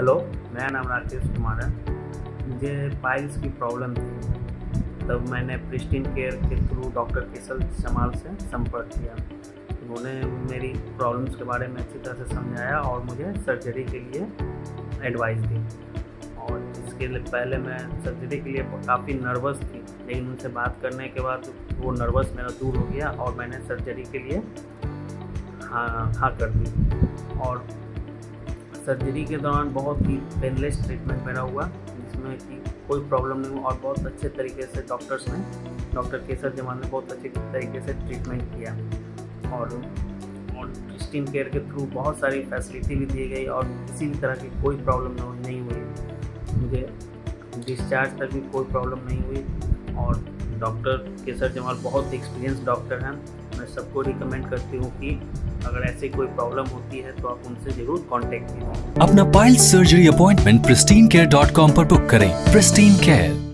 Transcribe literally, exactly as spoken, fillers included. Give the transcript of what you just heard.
Hello, मेरा नाम राकेश कुमार है। मुझे पाइल्स की प्रॉब्लम थी, तब मैंने प्रिस्टीन केयर के थ्रू डॉक्टर केशव जमाल से संपर्क किया। उन्होंने मेरी प्रॉब्लम्स के बारे में अच्छी तरह से समझाया और मुझे सर्जरी के लिए एडवाइस दी। और इसके लिए पहले मैं सर्जरी के लिए काफ़ी नर्वस थी, लेकिन उनसे बात करने के बाद वो नर्वस मेरा दूर हो गया और मैंने सर्जरी के लिए हाँ हाँ कर दी। और सर्जरी के दौरान बहुत ही पेनलेस ट्रीटमेंट मेरा हुआ, जिसमें कि कोई प्रॉब्लम नहीं हुआ और बहुत अच्छे तरीके से डॉक्टर्स ने डॉक्टर केशव जमाल ने बहुत अच्छे तरीके से ट्रीटमेंट किया। और और प्रिस्टीन केयर के थ्रू बहुत सारी फैसिलिटी भी दी गई और किसी भी तरह की कोई प्रॉब्लम नहीं हुई। मुझे डिस्चार्ज तक भी कोई प्रॉब्लम नहीं हुई और डॉक्टर केशव जमाल बहुत एक्सपीरियंस डॉक्टर हैं। मैं सबको रिकमेंड करती हूँ कि अगर ऐसी कोई प्रॉब्लम होती है तो आप उनसे जरूर कांटेक्ट कीजिए। अपना piles surgery appointment Pristine Care dot com पर बुक करें। Pristine care.